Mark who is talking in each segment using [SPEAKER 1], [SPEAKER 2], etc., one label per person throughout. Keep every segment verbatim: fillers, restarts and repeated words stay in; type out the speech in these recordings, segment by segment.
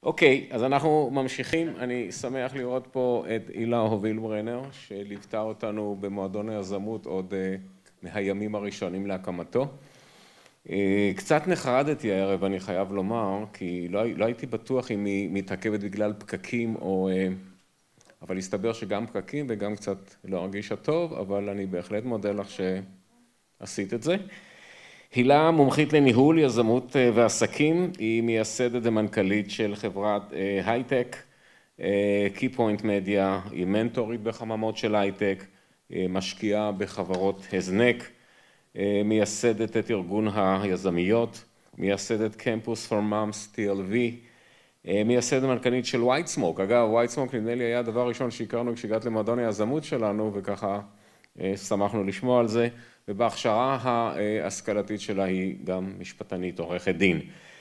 [SPEAKER 1] אוקיי, אז אנחנו ממשיכים. אני שמח לראות פה את הילה הוביל-ברנר, שליוותה אותנו במועדון היזמות עוד מהימים הראשונים להקמתו. קצת נחרדתי הערב, אני חייב לומר, כי לא, לא הייתי בטוח אם היא מתעכבת בגלל פקקים או... אבל הסתבר שגם פקקים וגם קצת לא הרגישה טוב, אבל אני בהחלט מודה לך שעשית את זה. הילה מומחית לניהול, יזמות ועסקים, היא מייסדת ומנכ"לית של חברת הייטק, Keypoint Media, היא מנטורית בחממות של הייטק, משקיעה בחברות הזנק, מייסדת את ארגון היזמיות, מייסדת Campus for Moms טי אל וי, מייסדת ומנכ"לית של White Smoke. אגב, White Smoke נדמה לי היה הדבר הראשון שהכרנו כשהגעת למועדון היזמות שלנו, וככה שמחנו לשמוע על זה. ובהכשרה ההשכלתית שלה היא גם משפטנית, עורכת דין.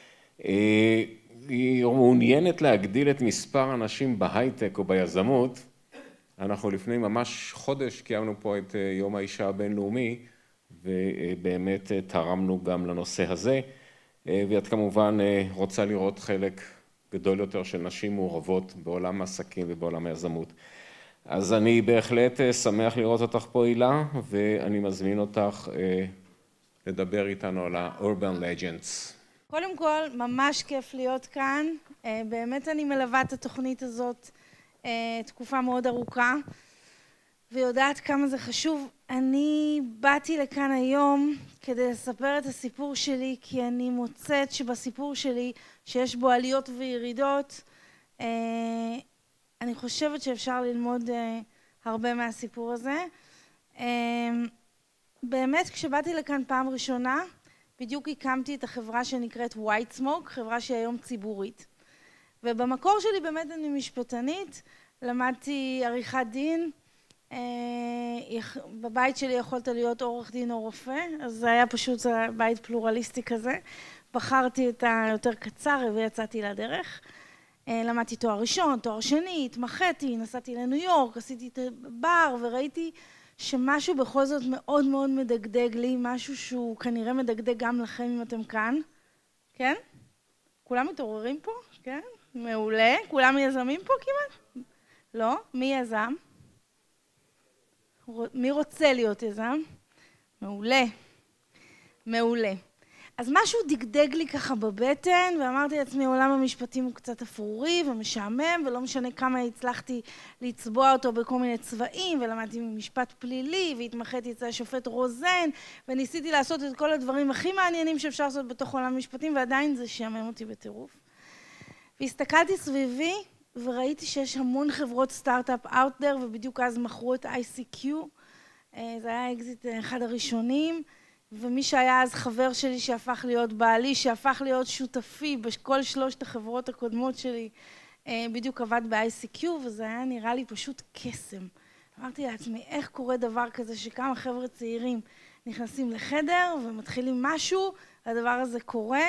[SPEAKER 1] היא מעוניינת להגדיל את מספר האנשים בהייטק או ביזמות. אנחנו לפני ממש חודש קיימנו פה את יום האישה הבינלאומי, ובאמת תרמנו גם לנושא הזה. ואת כמובן רוצה לראות חלק גדול יותר של נשים מעורבות בעולם העסקים ובעולם היזמות. אז אני בהחלט שמח לראות אותך פה, הילה, ואני מזמין אותך לדבר איתנו על ה-Urban Legends.
[SPEAKER 2] קודם כל, ממש כיף להיות כאן. באמת אני מלווה את התוכנית הזאת תקופה מאוד ארוכה, ויודעת כמה זה חשוב. אני באתי לכאן היום כדי לספר את הסיפור שלי, כי אני מוצאת שבסיפור שלי, שיש בו עליות וירידות, אני חושבת שאפשר ללמוד uh, הרבה מהסיפור הזה. Uh, באמת, כשבאתי לכאן פעם ראשונה, בדיוק הקמתי את החברה שנקראת White Smoke, חברה שהיא היום ציבורית. ובמקור שלי באמת אני משפטנית, למדתי עריכת דין, uh, בבית שלי יכולת להיות עורך דין או רופא, אז זה היה פשוט בית פלורליסטי כזה. בחרתי את היותר קצר ויצאתי לדרך. למדתי תואר ראשון, תואר שני, התמחיתי, נסעתי לניו יורק, עשיתי את הבר וראיתי שמשהו בכל זאת מאוד מאוד מדגדג לי, משהו שהוא כנראה מדגדג גם לכם אם אתם כאן. כן? כולם מתעוררים פה? כן? מעולה. כולם יזמים פה כמעט? לא? מי יזם? מי רוצה להיות יזם? מעולה. מעולה. אז משהו דגדג לי ככה בבטן, ואמרתי לעצמי, עולם המשפטים הוא קצת אפרורי ומשעמם, ולא משנה כמה הצלחתי לצבוע אותו בכל מיני צבעים, ולמדתי ממשפט פלילי, והתמחיתי אצל השופט רוזן, וניסיתי לעשות את כל הדברים הכי מעניינים שאפשר לעשות בתוך עולם המשפטים, ועדיין זה שעמם אותי בטירוף. והסתכלתי סביבי, וראיתי שיש המון חברות סטארט-אפ out there, ובדיוק אז מכרו את איי סי קיו, זה היה אקזיט אחד הראשונים, ומי שהיה אז חבר שלי שהפך להיות בעלי, שהפך להיות שותפי בכל שלושת החברות הקודמות שלי, בדיוק עבד ב-איי סי קיו, וזה היה נראה לי פשוט קסם. אמרתי לעצמי, איך קורה דבר כזה שכמה חבר'ה צעירים נכנסים לחדר ומתחילים משהו, הדבר הזה קורה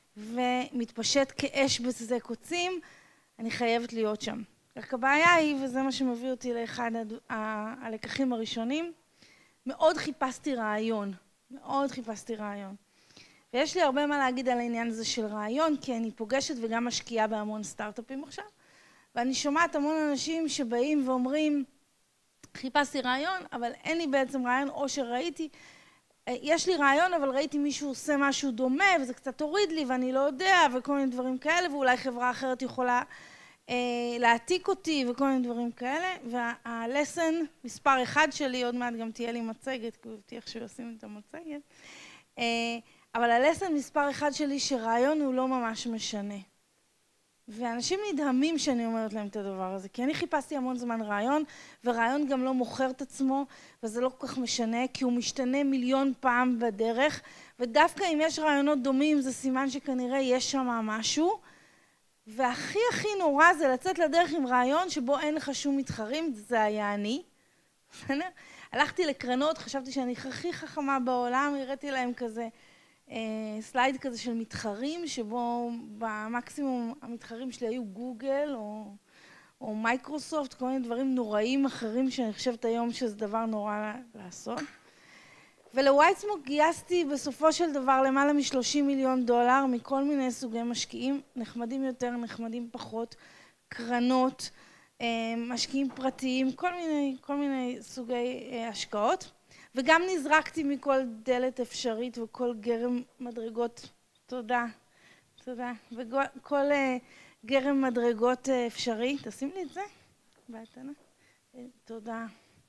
[SPEAKER 2] ומתפשט כאש בשדה קוצים, אני חייבת להיות שם. רק הבעיה היא, וזה מה שמביא אותי לאחד הלקחים הראשונים, מאוד חיפשתי רעיון. מאוד חיפשתי רעיון. ויש לי הרבה מה להגיד על העניין הזה של רעיון, כי אני פוגשת וגם משקיעה בהמון סטארט-אפים עכשיו, ואני שומעת המון אנשים שבאים ואומרים, חיפשתי רעיון, אבל אין לי בעצם רעיון, או שראיתי, יש לי רעיון, אבל ראיתי מישהו עושה משהו דומה, וזה קצת הוריד לי, ואני לא יודע, וכל מיני דברים כאלה, ואולי חברה אחרת יכולה אה, להעתיק אותי, וכל מיני דברים כאלה, והלסן מספר אחד שלי, עוד מעט גם תהיה לי מצגת, כי הוא הבטיח שהוא ישים את המצגת, אה, אבל הלסן מספר אחד שלי, שרעיון הוא לא ממש משנה. ואנשים נדהמים שאני אומרת להם את הדבר הזה, כי אני חיפשתי המון זמן רעיון, ורעיון גם לא מוכר את עצמו, וזה לא כל כך משנה, כי הוא משתנה מיליון פעם בדרך, ודווקא אם יש רעיונות דומים, זה סימן שכנראה יש שם משהו, והכי הכי נורא זה לצאת לדרך עם רעיון שבו אין לך שום מתחרים, זה היה אני. הלכתי לקרנות, חשבתי שאני הכי חכמה בעולם, הראיתי להם כזה, סלייד כזה של מתחרים, שבו במקסימום המתחרים שלי היו גוגל או, או מייקרוסופט, כל מיני דברים נוראים אחרים שאני חושבת היום שזה דבר נורא לעשות. ולווייטסמוק גייסתי בסופו של דבר למעלה מ-שלושים מיליון דולר מכל מיני סוגי משקיעים, נחמדים יותר, נחמדים פחות, קרנות, משקיעים פרטיים, כל מיני, כל מיני סוגי השקעות. וגם נזרקתי מכל דלת אפשרית וכל גרם מדרגות, תודה, תודה, וכל גרם מדרגות אפשרי, תשים לי את זה, בהתנה, תודה.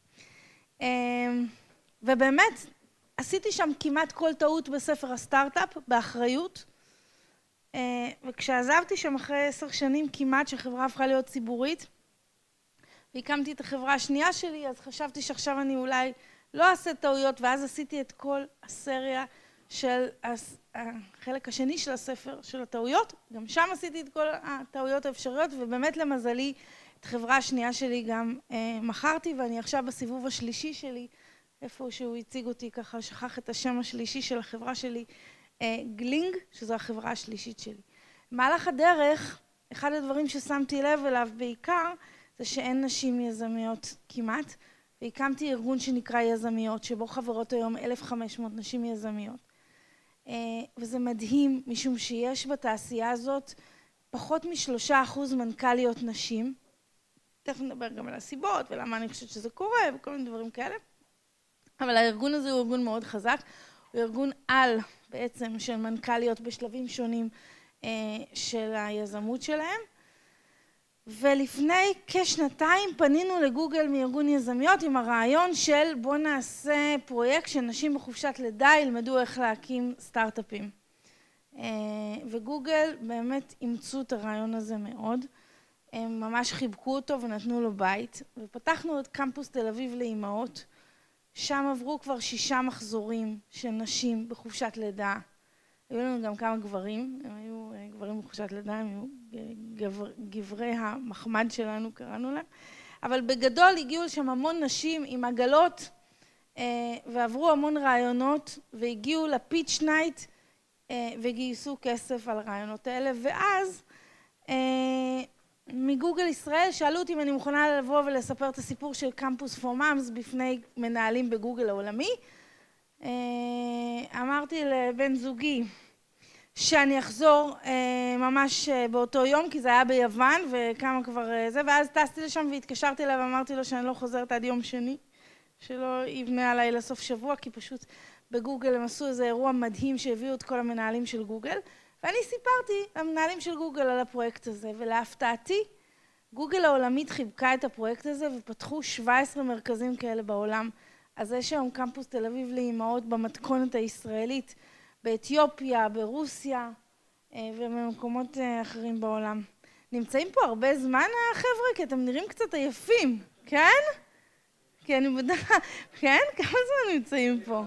[SPEAKER 2] ובאמת, עשיתי שם כמעט כל טעות בספר הסטארט-אפ, באחריות, וכשעזבתי שם אחרי עשר שנים כמעט שהחברה הפכה להיות ציבורית, והקמתי את החברה השנייה שלי, אז חשבתי שעכשיו אני אולי לא אעשה טעויות, ואז עשיתי את כל הסריה של החלק השני של הספר של הטעויות, גם שם עשיתי את כל הטעויות האפשריות, ובאמת למזלי את החברה השנייה שלי גם אה, מכרתי, ואני עכשיו בסיבוב השלישי שלי, איפה שהוא הציג אותי ככה, שכח את השם השלישי של החברה שלי, אה, גלינג, שזו החברה השלישית שלי. במהלך הדרך, אחד הדברים ששמתי לב אליו בעיקר, זה שאין נשים יזמיות כמעט, והקמתי ארגון שנקרא יזמיות, שבו חברות היום אלף וחמש מאות נשים יזמיות. וזה מדהים, משום שיש בתעשייה הזאת פחות משלושה אחוז מנכ"ליות נשים. תכף נדבר גם על הסיבות ולמה אני חושבת שזה קורה וכל מיני דברים כאלה. אבל הארגון הזה הוא ארגון מאוד חזק, הוא ארגון על בעצם של מנכ"ליות בשלבים שונים של היזמות שלהם. ולפני כשנתיים פנינו לגוגל מארגון יזמיות עם הרעיון של בוא נעשה פרויקט שנשים בחופשת לידה ילמדו איך להקים סטארט-אפים. וגוגל באמת אימצו את הרעיון הזה מאוד. הם ממש חיבקו אותו ונתנו לו בית. ופתחנו את קמפוס תל אביב לאימהות. שם עברו כבר שישה מחזורים של נשים בחופשת לידה. היו לנו גם כמה גברים, הם היו גברים בחופשת לידה, הם היו גבר, גברי המחמד שלנו, קראנו להם. אבל בגדול הגיעו לשם המון נשים עם עגלות, ועברו המון רעיונות, והגיעו לפיץ' נייט, וגייסו כסף על הרעיונות האלה. ואז מגוגל ישראל שאלו אותי אם אני מוכנה לבוא ולספר את הסיפור של קמפוס פור מאמס בפני מנהלים בגוגל העולמי. אמרתי לבן זוגי שאני אחזור ממש באותו יום, כי זה היה ביוון וכמה כבר זה, ואז טסתי לשם והתקשרתי אליו ואמרתי לו שאני לא חוזרת עד יום שני, שלא יבנה עליי לסוף שבוע, כי פשוט בגוגל הם עשו איזה אירוע מדהים שהביאו את כל המנהלים של גוגל, ואני סיפרתי למנהלים של גוגל על הפרויקט הזה, ולהפתעתי גוגל העולמית חיבקה את הפרויקט הזה ופתחו שבעה עשר מרכזים כאלה בעולם. אז יש היום קמפוס תל אביב לאימהות במתכונת הישראלית, באתיופיה, ברוסיה ובמקומות אחרים בעולם. נמצאים פה הרבה זמן החבר'ה, כי אתם נראים קצת עייפים, כן? כי אני בדרך, כן? כמה זמן נמצאים פה?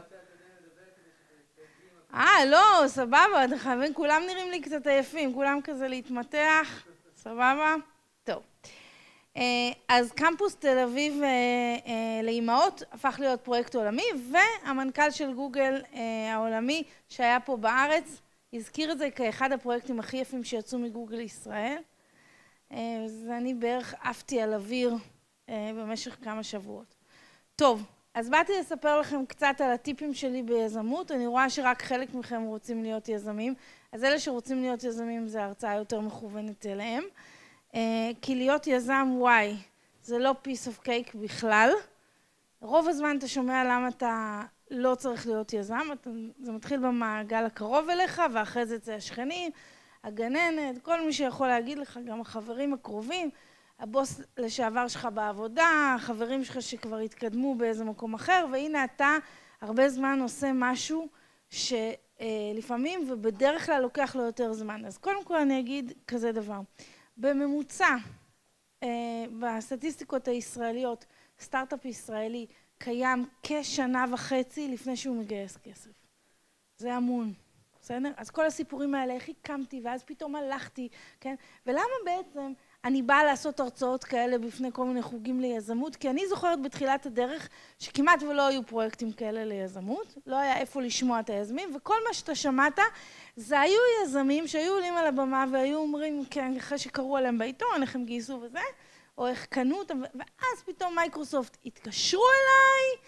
[SPEAKER 2] אה, לא, סבבה, אתם חייבים, כולם נראים לי קצת עייפים, כולם כזה להתמתח, סבבה? טוב. אז קמפוס תל אביב לאימהות הפך להיות פרויקט עולמי, והמנכ"ל של גוגל העולמי שהיה פה בארץ הזכיר את זה כאחד הפרויקטים הכי יפים שיצאו מגוגל ישראל. אז אני בערך עפתי על אוויר במשך כמה שבועות. טוב, אז באתי לספר לכם קצת על הטיפים שלי ביזמות. אני רואה שרק חלק מכם רוצים להיות יזמים, אז אלה שרוצים להיות יזמים זה הרצאה יותר מכוונת אליהם. כי להיות יזם וואי, זה לא piece of cake בכלל. רוב הזמן אתה שומע למה אתה לא צריך להיות יזם, אתה, זה מתחיל במעגל הקרוב אליך, ואחרי זה זה השכנים, הגננת, כל מי שיכול להגיד לך, גם החברים הקרובים, הבוס לשעבר שלך בעבודה, החברים שלך שכבר התקדמו באיזה מקום אחר, והנה אתה הרבה זמן עושה משהו שלפעמים ובדרך כלל לוקח לו יותר זמן. אז קודם כל אני אגיד כזה דבר. בממוצע, בסטטיסטיקות הישראליות, סטארט-אפ ישראלי קיים כשנה וחצי לפני שהוא מגייס כסף. זה המון, בסדר? אז כל הסיפורים האלה, איך הקמתי, ואז פתאום הלכתי, כן? ולמה בעצם אני באה לעשות הרצאות כאלה בפני כל מיני חוגים ליזמות? כי אני זוכרת בתחילת הדרך שכמעט ולא היו פרויקטים כאלה ליזמות, לא היה איפה לשמוע את היזמים, וכל מה שאתה שמעת זה היו יזמים שהיו עולים על הבמה והיו אומרים, כן, אחרי שקראו עליהם בעיתון, איך הם גייסו וזה, או איך קנו אותם, ואז פתאום מייקרוסופט התקשרו אליי,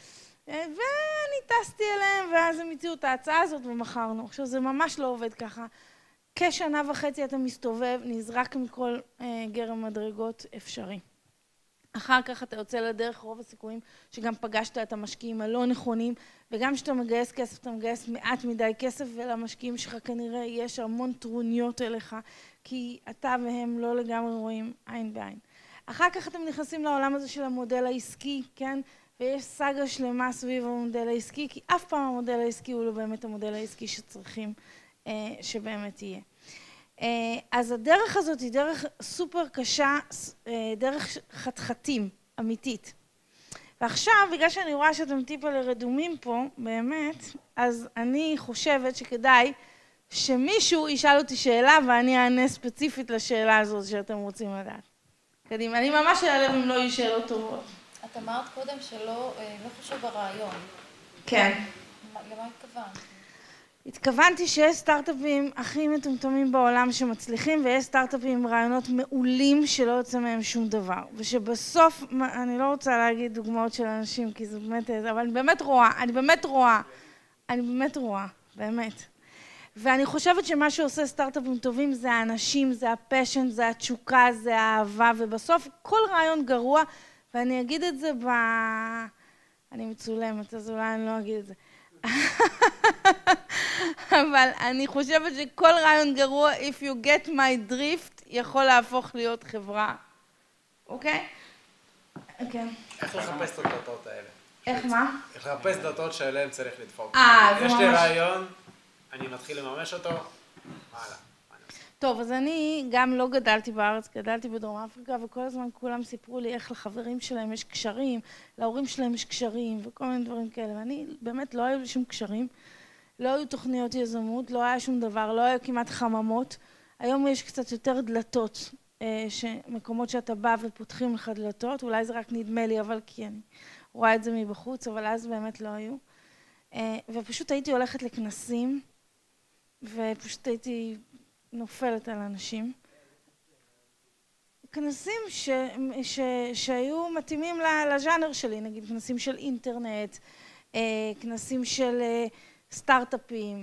[SPEAKER 2] ואני טסתי אליהם, ואז הם הציעו את ההצעה הזאת ומכרנו. עכשיו, זה ממש לא עובד ככה. כשנה וחצי אתה מסתובב, נזרק מכל אה, גרם מדרגות אפשרי. אחר כך אתה יוצא לדרך, רוב הסיכויים שגם פגשת את המשקיעים הלא נכונים, וגם כשאתה מגייס כסף, אתה מגייס מעט מדי כסף, ולמשקיעים שלך כנראה יש המון טרוניות אליך, כי אתה והם לא לגמרי רואים עין בעין. אחר כך אתם נכנסים לעולם הזה של המודל העסקי, כן? ויש סאגה שלמה סביב המודל העסקי, כי אף פעם המודל העסקי הוא לא באמת המודל העסקי שצריכים אה, שבאמת יהיה. אז הדרך הזאת היא דרך סופר קשה, דרך חתחתים, אמיתית. ועכשיו, בגלל שאני רואה שאתם טיפה לרדומים פה, באמת, אז אני חושבת שכדאי שמישהו ישאל אותי שאלה, ואני אענה ספציפית לשאלה הזאת שאתם רוצים לדעת. קדימה, אני ממש אעלב אם לא יהיו שאלות טובות.
[SPEAKER 3] את אמרת קודם שלא חשוב הרעיון.
[SPEAKER 2] כן.
[SPEAKER 3] למה התכוונת?
[SPEAKER 2] התכוונתי שיש סטארט-אפים הכי מטומטמים בעולם שמצליחים, ויש סטארט-אפים עם רעיונות מעולים שלא יוצא מהם שום דבר. ושבסוף, אני לא רוצה להגיד דוגמאות של אנשים, כי זה באמת, אבל אני באמת רואה, אני באמת רואה, אני באמת רואה, באמת. ואני חושבת שמה שעושה סטארט-אפים טובים זה האנשים, זה הפשן, זה התשוקה, זה האהבה, ובסוף כל רעיון גרוע, ואני אגיד את זה ב... אני מצולמת, אז אולי אני לא אגיד את זה. אבל אני חושבת שכל רעיון גרוע, if you get my drift, יכול להפוך להיות חברה. אוקיי? אוקיי.
[SPEAKER 4] איך לחפש את הדלתות האלה?
[SPEAKER 2] איך מה?
[SPEAKER 4] איך לחפש דלתות שאליהם צריך לדפוק.
[SPEAKER 2] אה, זה ממש...
[SPEAKER 4] יש לי רעיון, אני מתחיל לממש אותו, הלאה.
[SPEAKER 2] טוב, אז אני גם לא גדלתי בארץ, גדלתי בדרום אפריקה, וכל הזמן כולם סיפרו לי איך לחברים שלהם יש קשרים, להורים שלהם יש קשרים, וכל מיני דברים כאלה. ואני באמת לא היו לי שום קשרים, לא היו תוכניות יזמות, לא היה שום דבר, לא היו כמעט חממות. היום יש קצת יותר דלתות, מקומות שאתה בא ופותחים לך דלתות, אולי זה רק נדמה לי, אבל כי אני רואה את זה מבחוץ, אבל אז באמת לא היו. ופשוט הייתי הולכת לכנסים, ופשוט הייתי... נופלת על אנשים. כנסים ש, ש, שהיו מתאימים לז'אנר שלי, נגיד כנסים של אינטרנט, כנסים של סטארט-אפים,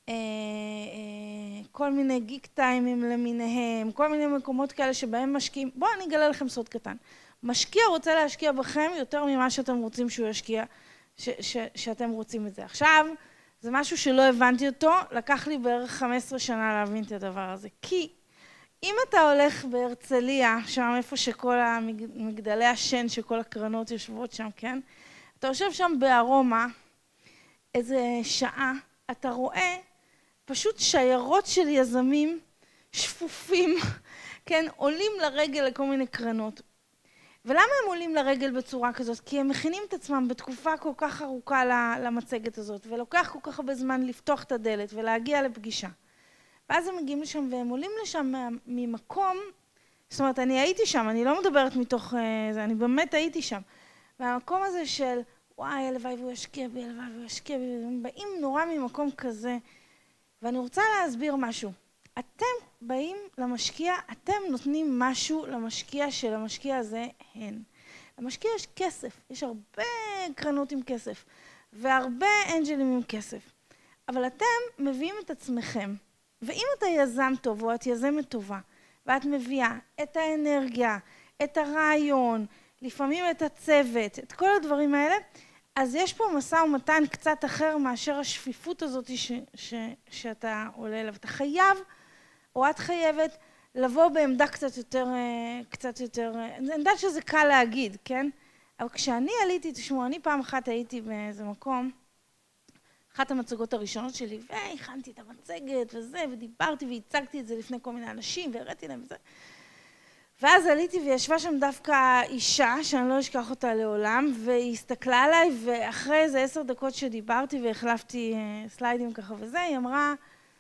[SPEAKER 2] כל מיני גיק טיימים למיניהם, כל מיני מקומות כאלה שבהם משקיעים. בואו אני אגלה לכם סוד קטן. משקיע רוצה להשקיע בכם יותר ממה שאתם רוצים שהוא ישקיע, ש, ש, שאתם רוצים את זה. עכשיו, זה משהו שלא הבנתי אותו, לקח לי בערך חמש עשרה שנה להבין את הדבר הזה. כי אם אתה הולך בהרצליה, שם איפה שכל המגדלי השן, שכל הקרנות יושבות שם, כן? אתה יושב שם בארומה, איזה שעה, אתה רואה פשוט שיירות של יזמים שפופים, כן? עולים לרגל לכל מיני קרנות. ולמה הם עולים לרגל בצורה כזאת? כי הם מכינים את עצמם בתקופה כל כך ארוכה למצגת הזאת, ולוקח כל כך הרבה זמן לפתוח את הדלת ולהגיע לפגישה. ואז הם מגיעים לשם, והם עולים לשם ממקום, זאת אומרת, אני הייתי שם, אני לא מדברת מתוך זה, אני באמת הייתי שם. והמקום הזה של, וואי, הלוואי והוא ישקיע בי, הלוואי והוא ישקיע בי, הם באים נורא ממקום כזה, ואני רוצה להסביר משהו. אתם באים למשקיע, אתם נותנים משהו למשקיע של המשקיע הזה הן. למשקיע יש כסף, יש הרבה קרנות עם כסף, והרבה אנג'לים עם כסף. אבל אתם מביאים את עצמכם, ואם אתה יזם טוב או את יזמת טובה, ואת מביאה את האנרגיה, את הרעיון, לפעמים את הצוות, את כל הדברים האלה, אז יש פה משא ומתן קצת אחר מאשר השפיפות הזאת ש, ש, שאתה עולה אליו. אתה חייב, או את חייבת, לבוא בעמדה קצת יותר, קצת יותר, אני יודעת שזה קל להגיד, כן? אבל כשאני עליתי, תשמעו, אני פעם אחת הייתי באיזה מקום, אחת המצגות הראשונות שלי, והכנתי את המצגת וזה, ודיברתי והצגתי את זה לפני כל מיני אנשים, והראיתי להם וזה. ואז עליתי וישבה שם דווקא אישה, שאני לא אשכח אותה לעולם, והיא הסתכלה עליי, ואחרי איזה עשר דקות שדיברתי והחלפתי סליידים ככה וזה, היא אמרה,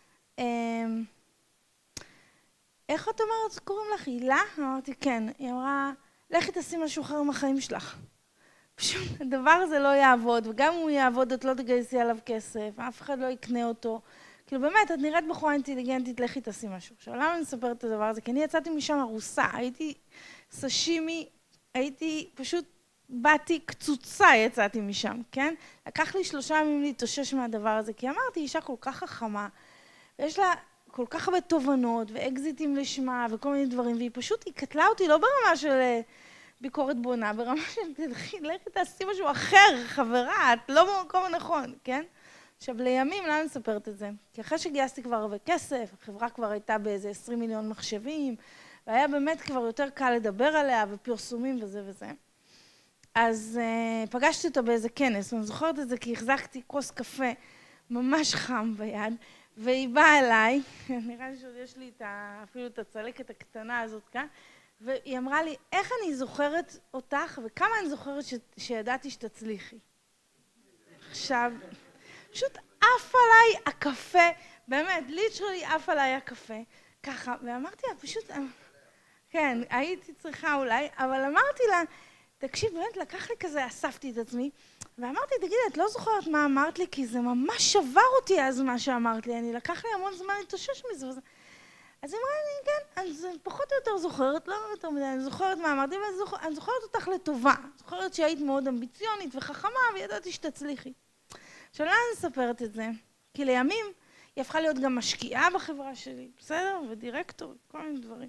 [SPEAKER 2] איך את אומרת, קוראים לך הילה? אמרתי, כן. היא אמרה, לכי תעשי משהו אחר מהחיים שלך. פשוט הדבר הזה לא יעבוד, וגם אם הוא יעבוד, את לא תגייסי עליו כסף, אף אחד לא יקנה אותו. כאילו באמת, את נראית בחורה אינטליגנטית, לכי תעשי משהו. עכשיו, למה אני מספרת את הדבר הזה? כי אני יצאתי משם הרוסה, הייתי סשימי, הייתי פשוט באתי קצוצה, יצאתי משם, כן? לקח לי שלושה ימים להתאושש מהדבר הזה, כי אמרתי, אישה כל כך חכמה, ויש לה כל כך הרבה תובנות, ואקזיטים לשמה, וכל מיני דברים, והיא פשוט, היא קטלה אותי לא ברמה של ביקורת בונה, ברמה של תלכי, לכי תעשי משהו אחר, חברה, את לא במקום הנכון, כן? עכשיו, לימים, למה אני מספרת את זה? כי אחרי שגייסתי כבר הרבה כסף, החברה כבר הייתה באיזה עשרים מיליון מחשבים, והיה באמת כבר יותר קל לדבר עליה, ופרסומים וזה וזה. אז uh, פגשתי אותה באיזה כנס, ואני זוכרת את זה כי החזקתי כוס קפה ממש חם ביד, והיא באה אליי, נראה לי שעוד יש לי את ה, אפילו את הצלקת הקטנה הזאת כאן, והיא אמרה לי, איך אני זוכרת אותך, וכמה אני זוכרת ש, שידעתי שתצליחי. עכשיו, פשוט עף עליי הקפה, באמת, ליטרלי עף עליי הקפה, ככה, ואמרתי לה, פשוט, כן, הייתי צריכה אולי, אבל אמרתי לה, תקשיב, באמת, לקח לי כזה, אספתי את עצמי, ואמרתי, תגידי, את לא זוכרת מה אמרת לי, כי זה ממש שבר אותי אז מה שאמרת לי, אני לקח לי המון זמן להתאושש מזה, וזה... אז היא אמרה לי, כן, אני פחות או יותר זוכרת, לא יותר מדי, אני זוכרת מה אמרתי, ואני זוכרת, אני זוכרת אותך לטובה, זוכרת שהיית מאוד אמביציונית וחכמה, וידעתי שתצליחי. עכשיו, למה אני מספרת את זה? כי לימים היא הפכה להיות גם משקיעה בחברה שלי, בסדר? ודירקטורית, כל מיני דברים.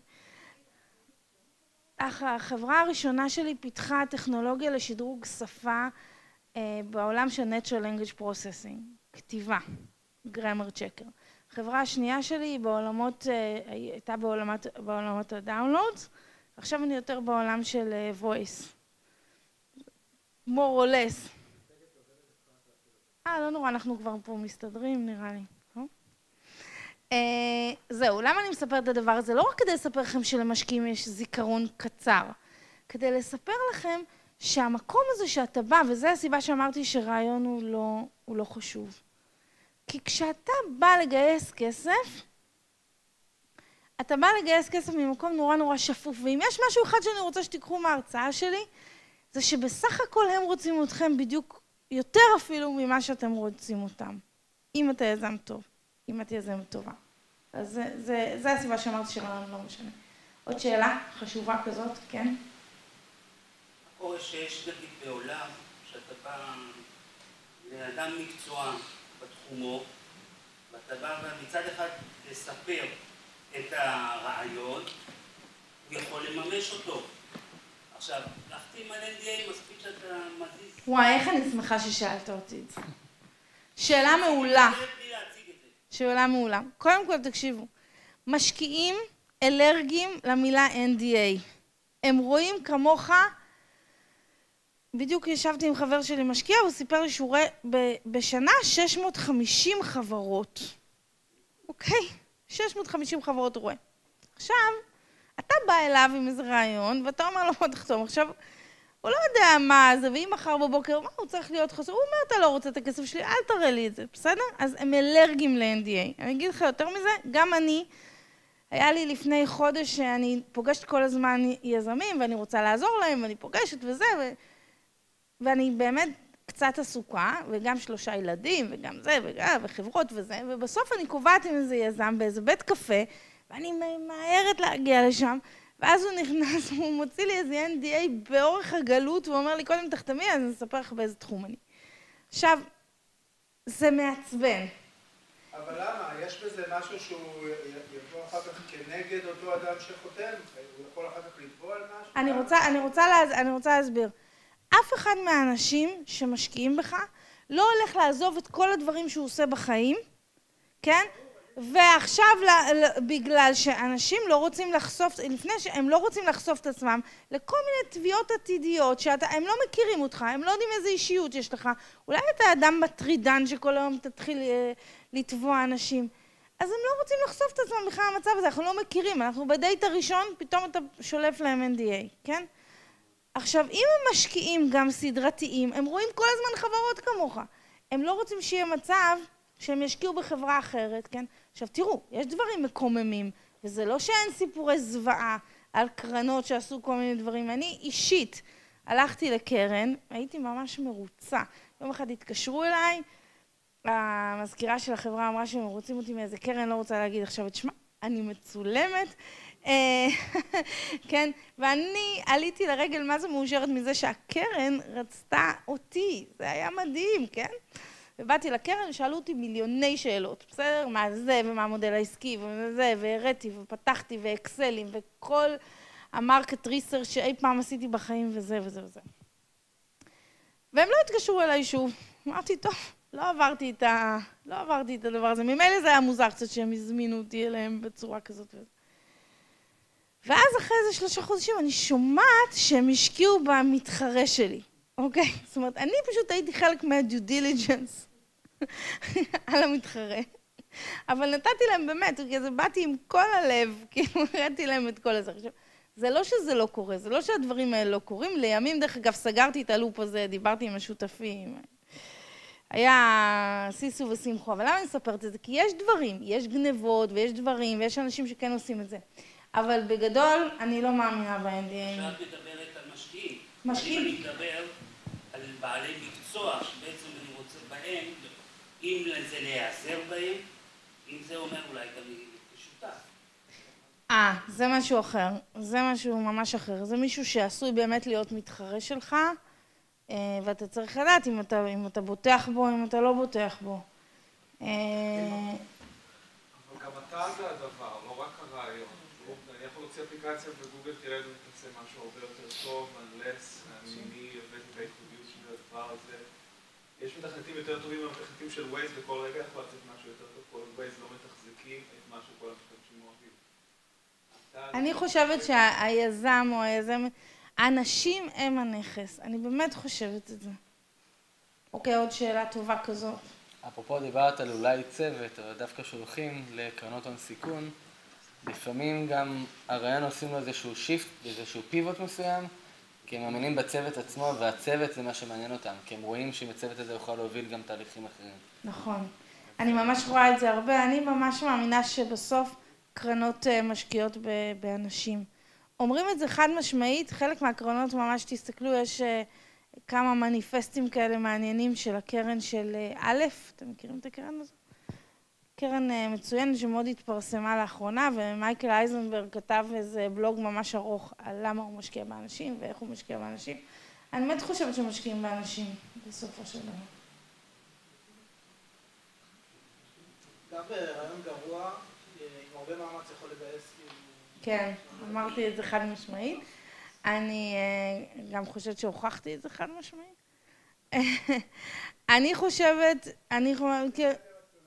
[SPEAKER 2] אך החברה הראשונה שלי פיתחה טכנולוגיה לשדרוג שפה אה, בעולם של Natural Language Processing, כתיבה, Grammar Checker. החברה השנייה שלי היא בעולמות, אה, הייתה בעולמות, בעולמות ה-Downloads, עכשיו אני יותר בעולם של אה, Voice. more or less. אה, לא נורא, אנחנו כבר פה מסתדרים, נראה לי. Uh, זהו, למה אני מספרת את הדבר הזה? לא רק כדי לספר לכם שלמשקיעים יש זיכרון קצר, כדי לספר לכם שהמקום הזה שאתה בא, וזו הסיבה שאמרתי שרעיון הוא לא, הוא לא חשוב. כי כשאתה בא לגייס כסף, אתה בא לגייס כסף ממקום נורא נורא שפוף, ואם יש משהו אחד שאני רוצה שתיקחו מההרצאה שלי, זה שבסך הכל הם רוצים אתכם בדיוק יותר אפילו ממה שאתם רוצים אותם. אם אתה יזם טוב. אם את יזמת טובה. אז זה, זה, זה הסיבה שאמרתי שרעיון לא משנה. עוד שאלה חשובה כזאת, כן?
[SPEAKER 5] מה קורה שיש נגיד בעולם שאתה בא לאדם מקצוע בתחומו, ואתה בא מצד אחד לספר את הרעיון, הוא יכול לממש אותו. עכשיו, להחתים על אן די איי מספיק שאתה מזיז...
[SPEAKER 2] וואי, איך אני שמחה ששאלת אותי את זה. שאלה מעולה. שאלה מעולה. קודם כל תקשיבו, משקיעים אלרגיים למילה אן די איי. הם רואים כמוך, בדיוק ישבתי עם חבר שלי משקיע, הוא סיפר לי שהוא רואה בשנה שש מאות וחמישים חברות. אוקיי? שש מאות וחמישים חברות הוא רואה. עכשיו, אתה בא אליו עם איזה רעיון, ואתה אומר לו, מה תחתום? עכשיו, הוא לא יודע מה זה, ואם מחר בבוקר, מה הוא צריך להיות חסר? הוא אומר, אתה לא רוצה את הכסף שלי, אל תראה לי את זה, בסדר? אז הם אלרגיים ל-אן די איי. אני אגיד לך יותר מזה, גם אני, היה לי לפני חודש שאני פוגשת כל הזמן יזמים, ואני רוצה לעזור להם, ואני פוגשת וזה, ו... ואני באמת קצת עסוקה, וגם שלושה ילדים, וגם זה, וגם, וחברות וזה, ובסוף אני קובעת עם איזה יזם באיזה בית קפה, ואני מהרת להגיע לשם, ואז הוא נכנס, הוא מוציא לי איזה אן די איי באורך הגלות, והוא אומר לי, קודם תחתמי, אז אני אספר לך באיזה תחום אני. עכשיו, זה מעצבן.
[SPEAKER 6] אבל למה? יש בזה משהו שהוא יבוא אחר כך כנגד אותו אדם שחותם? הוא יכול אחר כך לתבוע על משהו?
[SPEAKER 2] אני רוצה, אני רוצה, לה, אני רוצה להסביר. אף אחד מהאנשים שמשקיעים בך לא הולך לעזוב את כל הדברים שהוא עושה בחיים, כן? ועכשיו, בגלל שאנשים לא רוצים לחשוף, לפני שהם לא רוצים לחשוף את עצמם, לכל מיני תביעות עתידיות, שהם לא מכירים אותך, הם לא יודעים איזה אישיות יש לך, אולי אתה אדם מטרידן שכל היום תתחיל לתבוע אנשים, אז הם לא רוצים לחשוף את עצמם בכלל המצב הזה, אנחנו לא מכירים, אנחנו בדייט הראשון, פתאום אתה שולף להם אן די איי, כן? עכשיו, אם הם משקיעים גם סדרתיים, הם רואים כל הזמן חברות כמוך, הם לא רוצים שיהיה מצב שהם ישקיעו בחברה אחרת, כן? עכשיו תראו, יש דברים מקוממים, וזה לא שאין סיפורי זוועה על קרנות שעשו כל מיני דברים. אני אישית הלכתי לקרן, הייתי ממש מרוצה. יום אחד התקשרו אליי, המזכירה של החברה אמרה שהם רוצים אותי מאיזה קרן, לא רוצה להגיד עכשיו את שמה. אני מצולמת, כן, ואני עליתי לרגל מה זה מאושרת מזה שהקרן רצתה אותי, זה היה מדהים, כן? ובאתי לקרן, שאלו אותי מיליוני שאלות, בסדר? מה זה ומה המודל העסקי וזה, והראיתי ופתחתי ואקסלים וכל המרקט ריסר שאי פעם עשיתי בחיים וזה וזה וזה. והם לא התקשרו אליי שוב, אמרתי, טוב, לא עברתי את ה... לא עברתי את הדבר הזה, ממילא זה היה מוזר קצת שהם הזמינו אותי אליהם בצורה כזאת וזה. ואז אחרי איזה שלושה חודשים אני שומעת שהם השקיעו במתחרה שלי, אוקיי? זאת אומרת, אני פשוט הייתי חלק מה-due diligence על המתחרה, אבל נתתי להם באמת, כי זה באתי עם כל הלב, כאילו הראיתי להם את כל הזה. עכשיו, זה לא שזה לא קורה, זה לא שהדברים האלה לא קורים, לימים דרך אגב סגרתי את הלופ הזה, דיברתי עם השותפים, היה סיסו ושמחו, אבל למה אני מספרת את זה? כי יש דברים, יש גנבות ויש דברים ויש אנשים שכן עושים את זה. אבל בגדול, אני לא מאמינה ב-אן די איי.
[SPEAKER 5] עכשיו מדברת על משקיעים.
[SPEAKER 2] משקיעים?
[SPEAKER 5] אני מדבר על בעלי מקצוע, שבעצם אני רוצה בהם, אם זה להיעזר בהם, אם זה אומר אולי גם כשותף.
[SPEAKER 2] אה, זה משהו אחר. זה משהו ממש אחר. זה מישהו שעשוי באמת להיות מתחרה שלך, ואתה צריך לדעת אם אתה, אם אתה בוטח בו, אם אתה לא בוטח בו.
[SPEAKER 7] אבל גם אתה זה הדבר, לא רק הרעיון. אני יכול להוציא אפליקציה וגוגל תראה לי תעשה משהו הרבה יותר טוב, unless אני מי הבאתי את הייחודיות של הדבר הזה. יש מתכנתים יותר טובים מהמתכנתים של ווייז, וכל רגע יכול לצאת משהו יותר טוב, כל ווייז לא מתחזקים את משהו כל המשתמשים אוהבים.
[SPEAKER 2] אני חושבת שהיזם או היזם, האנשים הם הנכס, אני באמת חושבת את זה. אוקיי, עוד שאלה טובה כזאת.
[SPEAKER 8] אפרופו דיברת על אולי צוות, או דווקא שולחים לקרנות הון סיכון, לפעמים גם הרעיון עושים לו איזשהו שיפט, איזשהו פיבוט מסוים, כי הם מאמינים בצוות עצמו, והצוות זה מה שמעניין אותם, כי הם רואים שאם הצוות הזה יוכל להוביל גם תהליכים אחרים.
[SPEAKER 2] נכון. אני ממש רואה את זה הרבה, אני ממש מאמינה שבסוף קרנות משקיעות באנשים. אומרים את זה חד משמעית, חלק מהקרנות ממש תסתכלו, יש כמה מניפסטים כאלה מעניינים של הקרן של א', אתם מכירים את הקרן הזו? קרן מצוינת שמאוד התפרסמה לאחרונה, ומייקל אייזנברג כתב איזה בלוג ממש ארוך על למה הוא משקיע באנשים ואיך הוא משקיע באנשים. אני באמת חושבת שמשקיעים באנשים בסופו של דבר.
[SPEAKER 6] גם ברעיון גרוע, עם הרבה מאמץ יכול לגייס.
[SPEAKER 2] כן, אמרתי את זה חד משמעית. אני גם חושבת שהוכחתי את זה חד משמעית. אני חושבת, אני חושבת,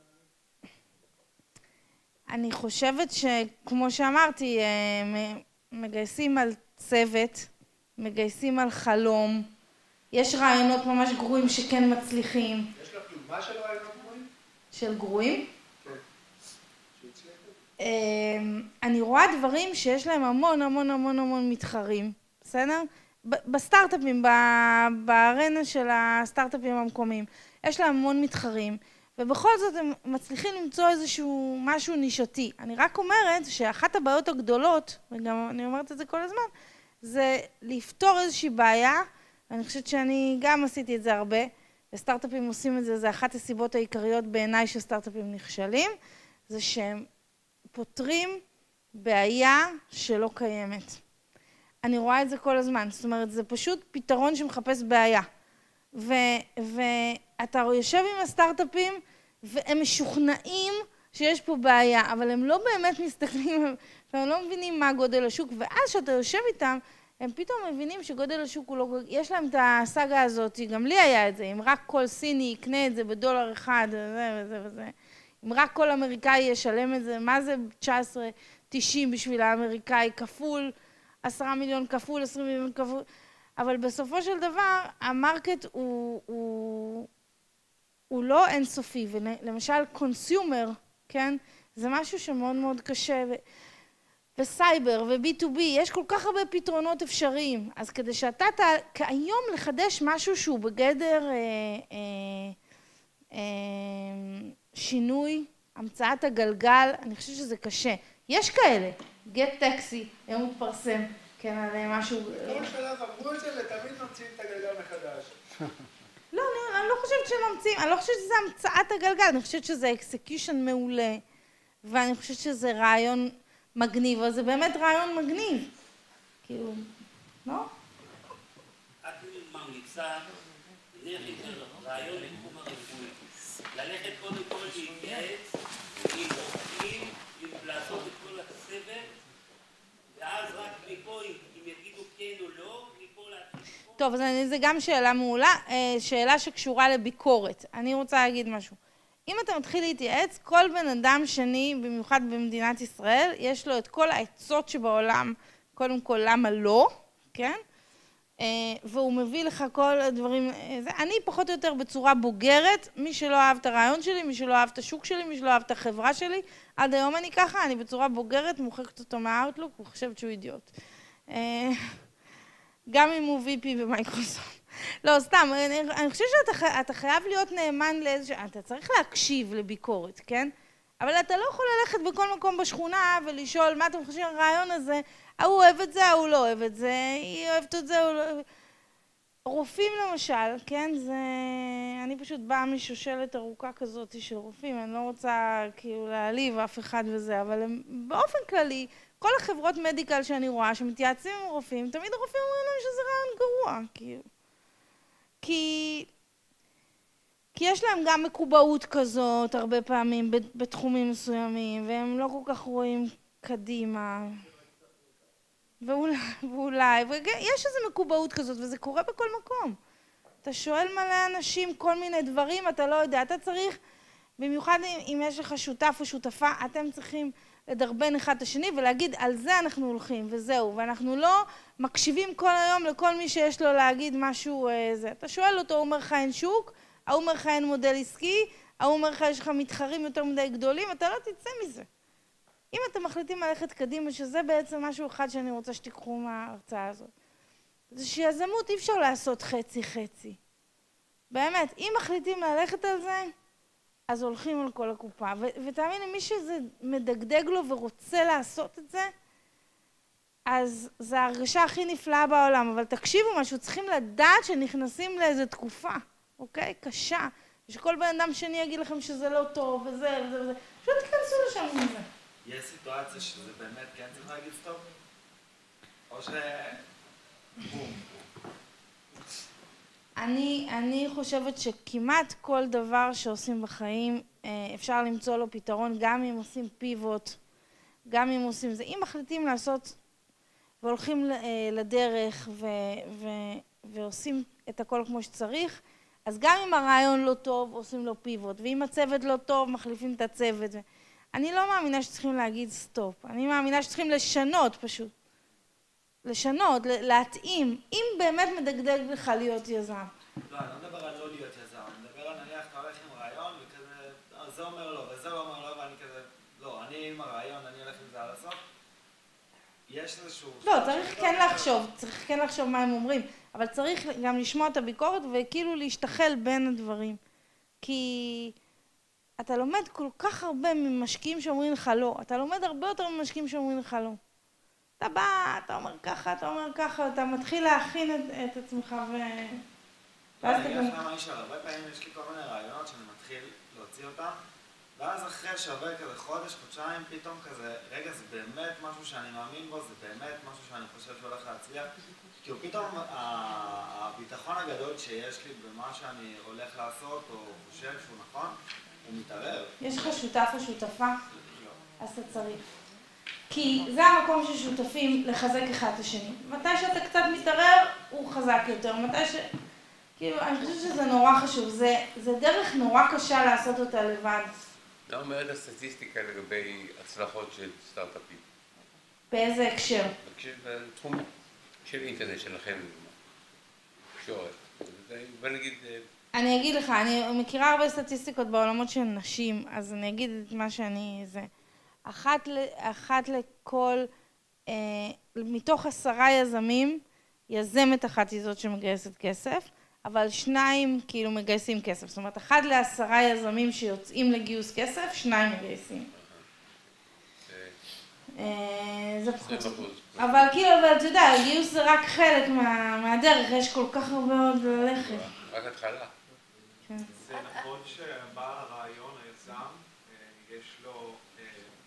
[SPEAKER 2] אני חושבת שכמו שאמרתי, מגייסים על צוות, מגייסים על חלום, יש רעיונות ממש גרועים שכן מצליחים.
[SPEAKER 6] יש לך דוגמה של רעיונות גרועים?
[SPEAKER 2] של גרועים?
[SPEAKER 6] כן.
[SPEAKER 2] אני רואה דברים שיש להם המון המון המון המון מתחרים, בסדר? בסטארט-אפים, בארנה של הסטארט-אפים המקומיים, יש להם המון מתחרים, ובכל זאת הם מצליחים למצוא איזשהו משהו נישתי. אני רק אומרת שאחת הבעיות הגדולות, וגם אני אומרת את זה כל הזמן, זה לפתור איזושהי בעיה, ואני חושבת שאני גם עשיתי את זה הרבה, וסטארט-אפים עושים את זה, זה אחת הסיבות העיקריות בעיניי שסטארט-אפים נכשלים, זה שהם פותרים בעיה שלא קיימת. אני רואה את זה כל הזמן, זאת אומרת, זה פשוט פתרון שמחפש בעיה. ו, ואתה יושב עם הסטארט-אפים, והם משוכנעים שיש פה בעיה, אבל הם לא באמת מסתכלים, והם לא מבינים מה גודל השוק, ואז שאתה יושב איתם, הם פתאום מבינים שגודל השוק הוא לא... יש להם את הסאגה הזאת, גם לי היה את זה, אם רק כל סיני יקנה את זה בדולר אחד, וזה וזה וזה. אם רק כל אמריקאי ישלם את זה, מה זה תשע עשרה תשעים בשביל האמריקאי, כפול, עשרה מיליון כפול, עשרים מיליון כפול, אבל בסופו של דבר, המרקט הוא, הוא, הוא לא אינסופי, ולמשל קונסיומר, כן? זה משהו שמאוד מאוד קשה, ו... וסייבר ובי טו בי, יש כל כך הרבה פתרונות אפשריים, אז כדי שאתה ת... כהיום לחדש משהו שהוא בגדר אה, אה, אה, שינוי, המצאת הגלגל, אני חושבת שזה קשה. יש כאלה, גט טקסי, היום הוא התפרסם, כן, על משהו...
[SPEAKER 6] כל שלב אמרו את זה ותמיד ממציאים את הגלגל מחדש.
[SPEAKER 2] לא, אני, אני לא חושבת שממציאים, אני לא חושבת שזה המצאת הגלגל, אני חושבת שזה אקסקיושן מעולה. ואני חושבת שזה רעיון מגניב, אבל זה באמת רעיון מגניב. כאילו, לא?
[SPEAKER 5] את ממליצה, נניח יותר רעיון לתחום הרפואי, ללכת קודם כל להתייעץ עם רופאים, לעשות את כל הסבל, ואז רק מפה, אם יגידו כן או לא, מפה להתחיל.
[SPEAKER 2] טוב, אז זו גם שאלה מעולה, שאלה שקשורה לביקורת. אני רוצה להגיד משהו. אם אתה מתחיל להתייעץ, כל בן אדם שני, במיוחד במדינת ישראל, יש לו את כל העצות שבעולם, קודם כל למה לא, כן? והוא מביא לך כל הדברים, אני פחות או יותר בצורה בוגרת, מי שלא אהב את הרעיון שלי, מי שלא אהב את השוק שלי, מי שלא אהב את החברה שלי, עד היום אני ככה, אני בצורה בוגרת, מוחקת אותו מהאוטלוק, הוא חושב שהוא אידיוט. גם אם הוא וי פי במייקרוסופט. לא, סתם, אני, אני חושבת שאתה חייב להיות נאמן לאיזשהו, אתה צריך להקשיב לביקורת, כן? אבל אתה לא יכול ללכת בכל מקום בשכונה ולשאול מה אתם חושבים על הרעיון הזה, ההוא אוהב את זה, ההוא לא אוהב את זה, היא אוהבת את זה, הוא לא אוהב... רופאים למשל, כן? זה... אני פשוט באה משושלת ארוכה כזאת של רופאים, אני לא רוצה כאילו להעליב אף אחד וזה, אבל הם, באופן כללי, כל החברות מדיקל שאני רואה שמתייעצים עם רופאים, תמיד הרופאים אומרים לנו שזה רעיון גרוע, כאילו. כי... כי יש להם גם מקובעות כזאת הרבה פעמים בתחומים מסוימים, והם לא כל כך רואים קדימה. ואולי, ואולי, ויש איזו מקובעות כזאת, וזה קורה בכל מקום. אתה שואל מלא אנשים כל מיני דברים, אתה לא יודע, אתה צריך, במיוחד אם, אם יש לך שותף או שותפה, אתם צריכים לדרבן אחד את השני ולהגיד, על זה אנחנו הולכים, וזהו. ואנחנו לא מקשיבים כל היום לכל מי שיש לו להגיד משהו, זה. אתה שואל אותו, הוא אומר לך אין שוק, הוא אומר לך אין מודל עסקי, הוא אומר לך יש לך מתחרים יותר מדי גדולים, אתה לא תצא מזה. אם אתם מחליטים ללכת קדימה, שזה בעצם משהו אחד שאני רוצה שתיקחו מההרצאה הזאת, זה שיזמות אי אפשר לעשות חצי חצי. באמת, אם מחליטים ללכת על זה, אז הולכים על כל הקופה. ותאמין לי, מי שזה מדגדג לו ורוצה לעשות את זה, אז זו ההרגשה הכי נפלאה בעולם. אבל תקשיבו משהו, צריכים לדעת שנכנסים לאיזו תקופה, אוקיי? קשה. ושכל בן אדם שני יגיד לכם שזה לא טוב, וזה וזה וזה. פשוט תכנסו לשם עם זה.
[SPEAKER 7] יש סיטואציה שזה באמת כן צריך להגיד סטופ? או ש... בום.
[SPEAKER 2] אני, אני חושבת שכמעט כל דבר שעושים בחיים אפשר למצוא לו פתרון, גם אם עושים פיבוט, גם אם עושים זה. אם מחליטים לעשות והולכים לדרך ו, ו, ועושים את הכל כמו שצריך, אז גם אם הרעיון לא טוב, עושים לו פיבוט, ואם הצוות לא טוב, מחליפים את הצוות. אני לא מאמינה שצריכים להגיד סטופ, אני מאמינה שצריכים לשנות פשוט. לשנות, להתאים, אם באמת מדגדג לך להיות יזם.
[SPEAKER 7] לא, אני לא מדבר על לא להיות יזם, אני מדבר על נניח אתה הולך עם רעיון וכזה, זה אומר לא וזה לא אומר לא ואני כזה, לא, אני עם הרעיון, אני הולך עם זה על הסוף. יש איזשהו...
[SPEAKER 2] לא, צריך כן לחשוב, צריך כן לחשוב מה הם אומרים, אבל צריך גם לשמוע את הביקורת וכאילו להשתחל בין הדברים. כי אתה לומד כל כך הרבה ממשקיעים שאומרים לך לא, אתה לומד הרבה יותר ממשקיעים שאומרים לך לא. אתה בא, אתה אומר ככה, אתה אומר ככה, אתה מתחיל להכין את, את עצמך ו...
[SPEAKER 7] אני אגיד לך למה נשאר, הרבה פעמים יש לי כל מיני רעיונות שאני מתחיל להוציא אותם, ואז אחרי שעובר כזה חודש, חודשיים, פתאום כזה, רגע, זה באמת משהו שאני מאמין בו, זה באמת משהו שאני חושב שהולך להצליח, כי הוא פתאום, הביטחון הגדול שיש לי במה שאני הולך לעשות, או חושב שהוא נכון, הוא מתערער.
[SPEAKER 2] יש לך שותף או שותפה? לא. אז אתה צריך. כי זה המקום של שותפים לחזק אחד את השני. מתי שאתה קצת מתערער, הוא חזק יותר. מתי ש... כאילו, אני חושבת שזה נורא חשוב. זה, זה דרך נורא קשה לעשות אותה לבד.
[SPEAKER 1] מה אומרת הסטטיסטיקה לגבי הצלחות של סטארט-אפים?
[SPEAKER 2] באיזה הקשר?
[SPEAKER 1] בתחום של אינטרנט שלכם, תקשורת. ונגיד...
[SPEAKER 2] אני אגיד לך, אני מכירה הרבה סטטיסטיקות בעולמות של נשים, אז אני אגיד את מה שאני... זה... אחת, אחת לכל, אה, מתוך עשרה יזמים, יזמת אחת היא זאת שמגייסת כסף, אבל שניים כאילו מגייסים כסף. זאת אומרת, אחד לעשרה יזמים שיוצאים לגיוס כסף, שניים מגייסים. אה, זה פחות... אבל כאילו, אבל אתה יודע, גיוס זה רק חלק מה, מהדרך, יש כל כך הרבה עוד ללכת.
[SPEAKER 1] רק התחלה.
[SPEAKER 7] זה נכון שבעל הרעיון, היזם, יש לו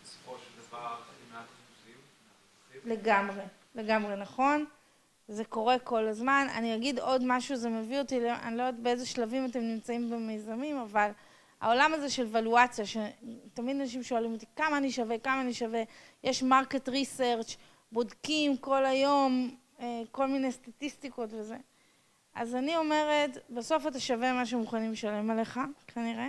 [SPEAKER 2] לגמרי, לגמרי נכון. זה קורה כל הזמן. אני אגיד עוד משהו, זה מביא אותי, אני לא יודעת באיזה שלבים אתם נמצאים במיזמים, אבל העולם הזה של ולואציה, שתמיד אנשים שואלים אותי כמה אני שווה, כמה אני שווה, יש מרקט ריסרצ', בודקים כל היום כל מיני סטטיסטיקות וזה. אז אני אומרת, בסוף אתה שווה מה שמוכנים לשלם עליך, כנראה.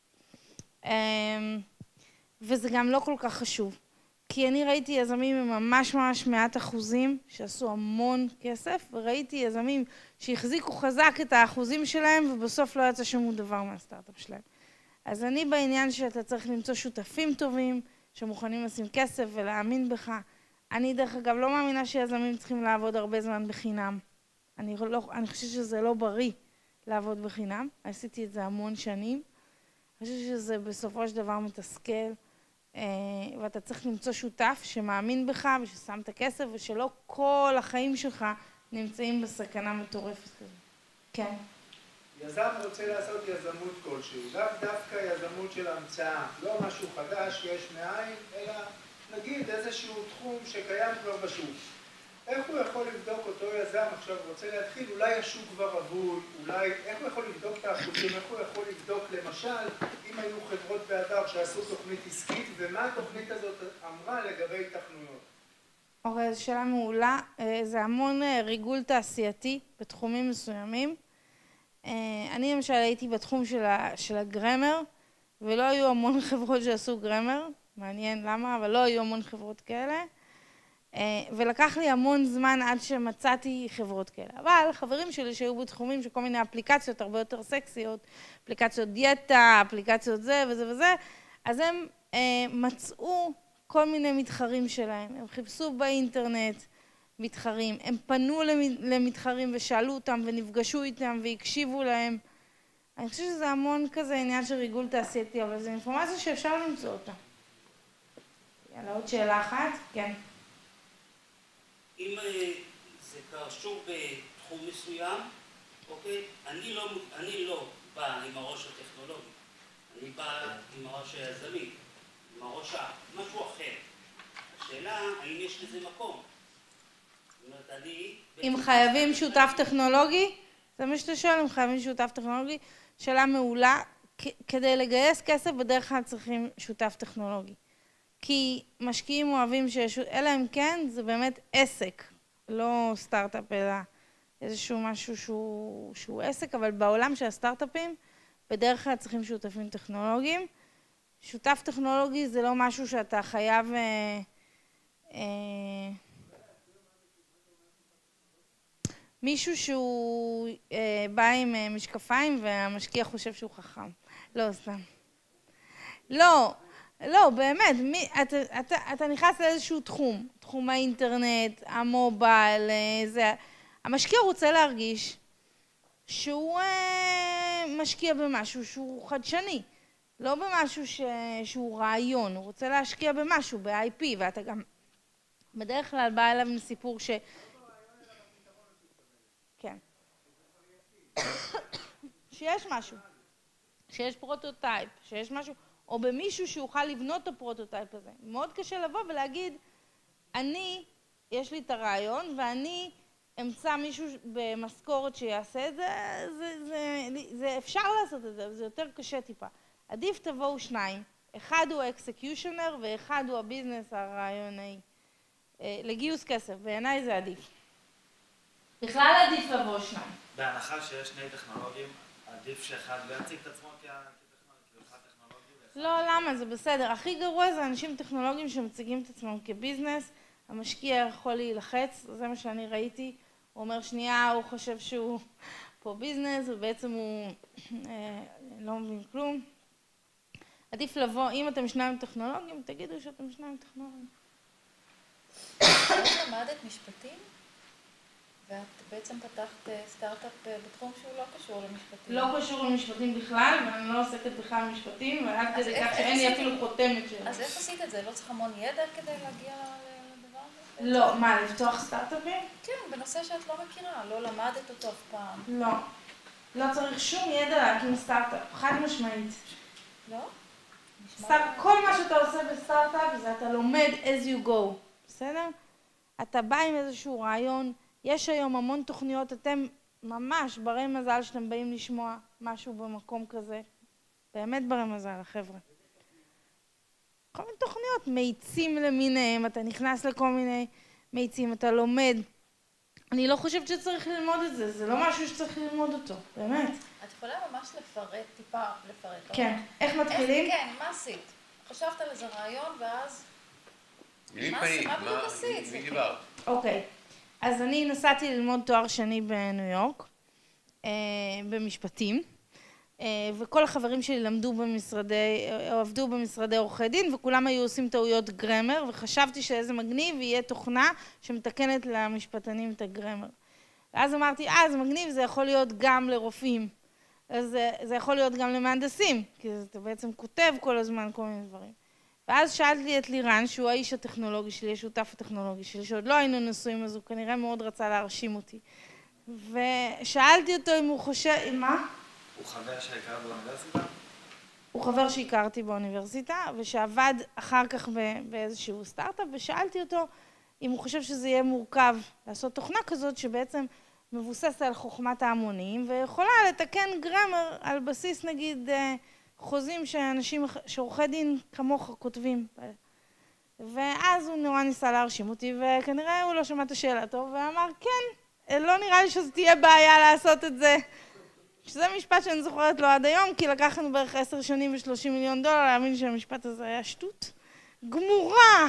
[SPEAKER 2] וזה גם לא כל כך חשוב. כי אני ראיתי יזמים עם ממש ממש מעט אחוזים, שעשו המון כסף, וראיתי יזמים שהחזיקו חזק את האחוזים שלהם, ובסוף לא יצא שום דבר מהסטארט-אפ שלהם. אז אני בעניין שאתה צריך למצוא שותפים טובים, שמוכנים לשים כסף ולהאמין בך. אני דרך אגב לא מאמינה שיזמים צריכים לעבוד הרבה זמן בחינם. אני, לא, אני חושבת שזה לא בריא לעבוד בחינם. עשיתי את זה המון שנים. אני חושבת שזה בסופו של דבר מתסכל. ואתה צריך למצוא שותף שמאמין בך וששם את הכסף ושלא כל החיים שלך נמצאים בסכנה מטורפת כזאת. כן.
[SPEAKER 6] יזם רוצה לעשות יזמות כלשהו, לאו דווקא יזמות של המצאה, לא משהו חדש, יש מאין, אלא נגיד איזשהו תחום שקיים כבר בשוק. איך הוא יכול לבדוק אותו יזם עכשיו רוצה להתחיל, אולי השוק כבר אבוד, אולי, איך הוא יכול לבדוק את האחוזים, איך הוא יכול לבדוק למשל, אם היו חברות באתר שעשו תוכנית עסקית, ומה התוכנית הזאת אמרה לגבי התכנויות?
[SPEAKER 2] אוקיי, זו שאלה מעולה, זה המון ריגול תעשייתי בתחומים מסוימים. אני למשל הייתי בתחום של, ה, של הגרמר, ולא היו המון חברות שעשו גרמר, מעניין למה, אבל לא היו המון חברות כאלה. ולקח לי המון זמן עד שמצאתי חברות כאלה. אבל חברים שלי שהיו בתחומים של כל מיני אפליקציות הרבה יותר סקסיות, אפליקציות דיאטה, אפליקציות זה וזה וזה, אז הם אה, מצאו כל מיני מתחרים שלהם. הם חיפשו באינטרנט מתחרים, הם פנו למתחרים ושאלו אותם ונפגשו איתם והקשיבו להם. אני חושבת שזה המון כזה עניין של ריגול תעשייתי, אבל זו אינפורמציה שאפשר למצוא אותה. יאללה, עוד שאלה אחת? כן.
[SPEAKER 5] אם זה קשור בתחום מסוים, אוקיי? אני לא, אני לא בא עם הראש הטכנולוגי, אני בא עם הראש היזמי, עם הראש משהו אחר. השאלה, האם יש לזה מקום? זאת אומרת, אני...
[SPEAKER 2] אם חייבים שותף טכנולוגי? זה מה שאתה שואל, אם חייבים שותף טכנולוגי? שאלה מעולה. כדי לגייס כסף בדרך כלל צריכים שותף טכנולוגי. כי משקיעים אוהבים שיש, אלא אם כן, זה באמת עסק, לא סטארט-אפ, אלא איזשהו משהו שהוא, שהוא עסק, אבל בעולם של הסטארט-אפים, בדרך כלל צריכים שותפים טכנולוגיים. שותף טכנולוגי זה לא משהו שאתה חייב... אה, אה, מישהו שהוא אה, בא עם אה, משקפיים והמשקיע חושב שהוא חכם. לא, סתם. לא. לא, באמת, מי, אתה, אתה, אתה נכנס לאיזשהו תחום, תחום האינטרנט, המובייל, זה, המשקיע רוצה להרגיש שהוא אה, משקיע במשהו שהוא חדשני, לא במשהו ש, שהוא רעיון, הוא רוצה להשקיע במשהו, ב-איי פי, ואתה גם בדרך כלל בא אליו עם סיפור ש... כן. שיש משהו, שיש פרוטוטייפ, שיש משהו... או במישהו שיוכל לבנות את הפרוטוטייפ הזה. מאוד קשה לבוא ולהגיד, אני, יש לי את הרעיון, ואני אמצא מישהו במשכורת שיעשה את זה, זה, זה, זה אפשר לעשות את זה, אבל זה יותר קשה טיפה. עדיף תבואו שניים, אחד הוא האקסקיושנר, ואחד הוא הביזנס הרעיוני. לגיוס כסף, בעיניי זה עדיף. בכלל עדיף לבוא שניים.
[SPEAKER 4] בהנחה שיש שני טכנולוגים, עדיף שאחד לא יציג את עצמו כ...
[SPEAKER 2] לא, למה? זה בסדר. הכי גרוע זה אנשים טכנולוגיים שמציגים את עצמם כביזנס, המשקיע יכול להילחץ, זה מה שאני ראיתי, הוא אומר שנייה, הוא חושב שהוא פה ביזנס, ובעצם הוא אה, לא מבין כלום. עדיף לבוא, אם אתם שניים טכנולוגיים, תגידו שאתם שניים טכנולוגיים.
[SPEAKER 3] את למדת משפטים? ואת בעצם פתחת סטארט-אפ בתחום שהוא לא קשור למשפטים.
[SPEAKER 2] לא קשור למשפטים בכלל, ואני לא עוסקת בכלל במשפטים, ועד כדי כך שאין לי אפילו חותמת שלו.
[SPEAKER 3] אז איך עשית את זה? לא צריך המון ידע כדי להגיע לדבר הזה?
[SPEAKER 2] לא, מה, לפתוח סטארט-אפים?
[SPEAKER 3] כן, בנושא שאת לא מכירה, לא למדת אותו אף פעם.
[SPEAKER 2] לא. לא צריך שום ידע להקים סטארט-אפ, חד משמעית.
[SPEAKER 3] לא?
[SPEAKER 2] כל מה שאתה עושה בסטארט-אפ זה אתה לומד as you go, בסדר? אתה בא עם איזשהו רעיון, יש היום המון תוכניות, אתם ממש ברי מזל שאתם באים לשמוע משהו במקום כזה, באמת ברי מזל, החבר'ה. כל מיני תוכניות, מאיצים למיניהם, אתה נכנס לכל מיני מאיצים, אתה לומד. אני לא חושבת שצריך ללמוד את זה, זה לא משהו שצריך ללמוד אותו, באמת.
[SPEAKER 3] את יכולה ממש לפרט, טיפה לפרט.
[SPEAKER 2] כן, איך מתחילים?
[SPEAKER 3] כן, מה עשית? חשבת על איזה רעיון ואז... מה בדיוק עשית?
[SPEAKER 9] מי דיבר?
[SPEAKER 2] אוקיי, אז אני נסעתי ללמוד תואר שני בניו יורק, במשפטים, וכל החברים שלי למדו במשרדי, עבדו במשרדי עורכי דין, וכולם היו עושים טעויות גרמר, וחשבתי שאיזה מגניב יהיה תוכנה שמתקנת למשפטנים את הגרמר. ואז אמרתי, אה, זה מגניב, זה יכול להיות גם לרופאים. אז זה, זה יכול להיות גם למהנדסים, כי אתה בעצם כותב כל הזמן כל מיני דברים. ואז שאלתי את לירן, שהוא האיש הטכנולוגי שלי, השותף הטכנולוגי שלי, שעוד לא היינו נשואים, אז הוא כנראה מאוד רצה להרשים אותי. ושאלתי אותו אם הוא חושב, מה?
[SPEAKER 9] הוא חבר שהכרת באוניברסיטה?
[SPEAKER 2] הוא חבר שהכרתי באוניברסיטה, ושעבד אחר כך באיזשהו סטארט-אפ, ושאלתי אותו אם הוא חושב שזה יהיה מורכב לעשות תוכנה כזאת שבעצם מבוססת על חוכמת ההמונים, ויכולה לתקן גרמר על בסיס נגיד חוזים שאנשים, שעורכי דין כמוך כותבים. ואז הוא נורא ניסה להרשים אותי, וכנראה הוא לא שמע את השאלה טוב, ואמר כן, לא נראה לי שזה תהיה בעיה לעשות את זה. שזה משפט שאני זוכרת לו עד היום, כי לקחנו בערך עשר שנים ושלושים מיליון דולר להאמין שהמשפט הזה היה שטות גמורה.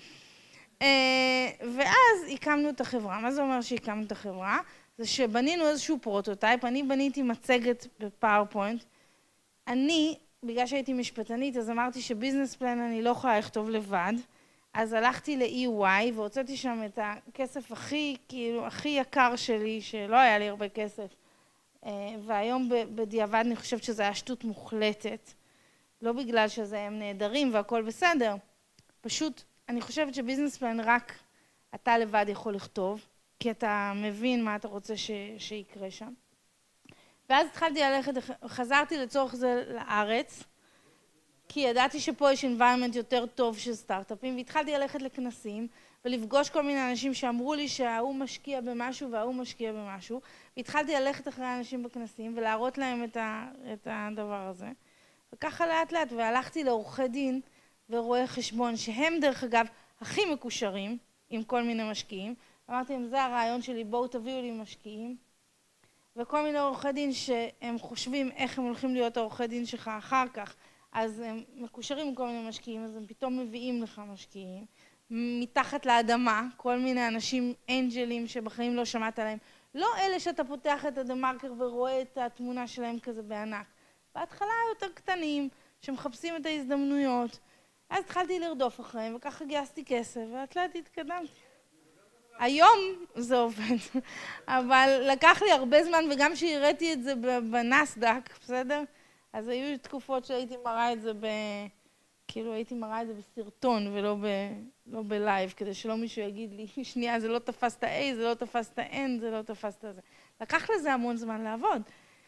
[SPEAKER 2] ואז הקמנו את החברה. מה זה אומר שהקמנו את החברה? זה שבנינו איזשהו פרוטוטייפ, אני בניתי מצגת בפאורפוינט. אני, בגלל שהייתי משפטנית, אז אמרתי שביזנס פלן אני לא יכולה לכתוב לבד, אז הלכתי ל-אי וואי והוצאתי שם את הכסף הכי, כאילו, הכי יקר שלי, שלא היה לי הרבה כסף. והיום בדיעבד אני חושבת שזה היה שטות מוחלטת, לא בגלל שזה הם נהדרים והכל בסדר, פשוט אני חושבת שביזנס פלן רק אתה לבד יכול לכתוב, כי אתה מבין מה אתה רוצה ש... שיקרה שם. ואז התחלתי ללכת, חזרתי לצורך זה לארץ, כי ידעתי שפה יש environment יותר טוב של סטארט-אפים, והתחלתי ללכת לכנסים, ולפגוש כל מיני אנשים שאמרו לי שההוא משקיע במשהו וההוא משקיע במשהו, והתחלתי ללכת אחרי אנשים בכנסים ולהראות להם את, ה, את הדבר הזה. וככה לאט לאט, והלכתי לעורכי דין ורואי חשבון, שהם דרך אגב הכי מקושרים עם כל מיני משקיעים. אמרתי להם, זה הרעיון שלי, בואו תביאו לי משקיעים. וכל מיני עורכי דין שהם חושבים איך הם הולכים להיות העורכי דין שלך אחר כך, אז הם מקושרים עם כל מיני משקיעים, אז הם פתאום מביאים לך משקיעים. מתחת לאדמה, כל מיני אנשים אנג'לים שבחיים לא שמעת עליהם. לא אלה שאתה פותח את הדה-מרקר ורואה את התמונה שלהם כזה בענק. בהתחלה יותר קטנים, שמחפשים את ההזדמנויות. אז התחלתי לרדוף אחריהם, וככה גייסתי כסף, ואת לאט התקדמתי. היום זה עובד, אבל לקח לי הרבה זמן, וגם שהראיתי את זה בנסדק, בסדר? אז היו תקופות שהייתי מראה את זה ב... כאילו הייתי מראה את זה בסרטון ולא ב... לא בלייב, כדי שלא מישהו יגיד לי, שנייה, זה לא תפס את ה-A, זה לא תפס את ה-N, זה לא תפס את זה. לקח לזה המון זמן לעבוד.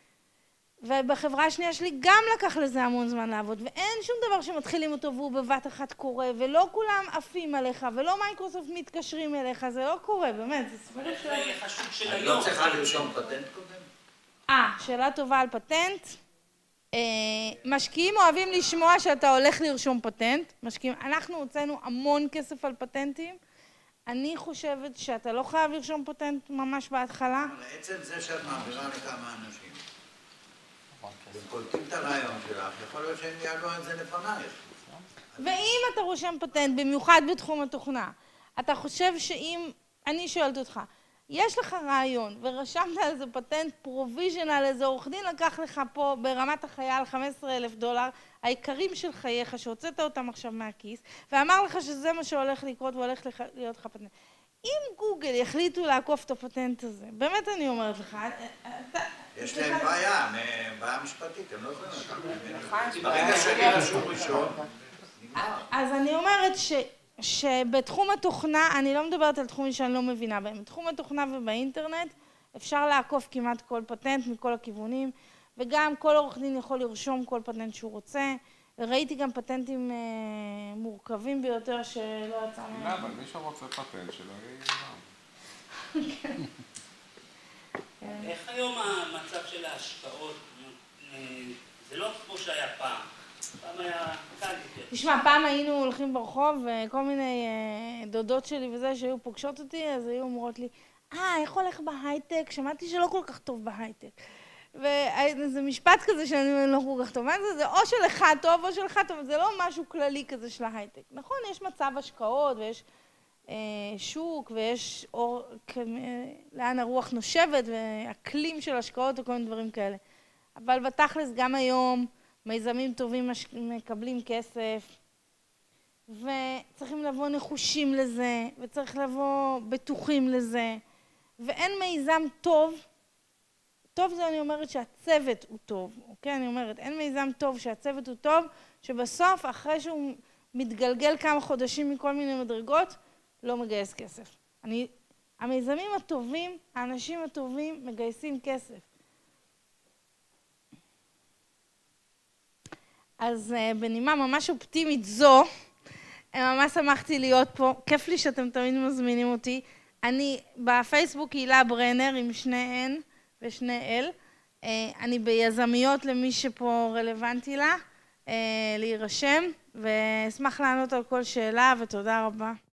[SPEAKER 2] ובחברה השנייה שלי גם לקח לזה המון זמן לעבוד, ואין שום דבר שמתחילים אותו והוא בבת אחת קורה, ולא כולם עפים עליך, ולא מייקרוסופט מתקשרים אליך, זה לא קורה, באמת, זה ספרים של...
[SPEAKER 9] אני לא צריכה לרשום פטנט קודם?
[SPEAKER 2] אה, שאלה טובה על פטנט. משקיעים אוהבים לשמוע שאתה הולך לרשום פטנט, משקיעים, אנחנו הוצאנו המון כסף על פטנטים, אני חושבת שאתה לא חייב לרשום פטנט ממש בהתחלה.
[SPEAKER 9] לעצם זה שאת מעבירה לכמה אנשים, והם קולטים את הרעיון שלך, יכול להיות שהם יעלו את זה לפנייך.
[SPEAKER 2] ואם אתה רושם פטנט, במיוחד בתחום התוכנה, אתה חושב שאם, אני שואלת אותך, יש לך רעיון ורשמת על זה פטנט פרוביז'נל, איזה עורך דין לקח לך פה ברמת החייל חמישה עשר אלף דולר, העיקרים של חייך שהוצאת אותם עכשיו מהכיס, ואמר לך שזה מה שהולך לקרות והולך להיות לך פטנט. אם גוגל יחליטו לעקוף את הפטנט הזה, באמת אני אומרת לך,
[SPEAKER 9] יש להם בעיה, בעיה משפטית, הם לא יכולים לקחת. ברגע שאני רשום ראשון,
[SPEAKER 2] אז אני אומרת ש... שבתחום התוכנה, אני לא מדברת על תחומים שאני לא מבינה בהם, בתחום התוכנה ובאינטרנט אפשר לעקוף כמעט כל פטנט מכל הכיוונים, וגם כל עורך דין יכול לרשום כל פטנט שהוא רוצה, וראיתי גם פטנטים אה, מורכבים ביותר שלא יצא מהם.
[SPEAKER 1] לא, אבל מי שרוצה פטנט שלו יהיה...
[SPEAKER 5] איך היום המצב של ההשקעות? זה לא כמו שהיה פעם. פעם היה קל יותר.
[SPEAKER 2] תשמע, פעם היינו הולכים ברחוב, וכל מיני אה, דודות שלי וזה שהיו פוגשות אותי, אז היו אומרות לי, אה, איך הולך בהייטק? שמעתי שלא כל כך טוב בהייטק. וזה משפט כזה שאני לא כל כך טוב. מה זה? זה או שלך טוב או שלך טוב, זה לא משהו כללי כזה של ההייטק. נכון, יש מצב השקעות ויש אה, שוק ויש אור, אה, לאן הרוח נושבת ואקלים של השקעות וכל מיני דברים כאלה. אבל בתכלס גם היום מיזמים טובים מש... מקבלים כסף וצריכים לבוא נחושים לזה וצריך לבוא בטוחים לזה ואין מיזם טוב, טוב זה אני אומרת שהצוות הוא טוב, אוקיי? אני אומרת אין מיזם טוב שהצוות הוא טוב שבסוף אחרי שהוא מתגלגל כמה חודשים מכל מיני מדרגות לא מגייס כסף. אני, המיזמים הטובים, האנשים הטובים מגייסים כסף. אז בנימה ממש אופטימית זו, ממש שמחתי להיות פה, כיף לי שאתם תמיד מזמינים אותי. אני בפייסבוק הילה ברנר עם שני N ושני L. אני ביזמיות למי שפה רלוונטי לה, להירשם, ואשמח לענות על כל שאלה ותודה רבה.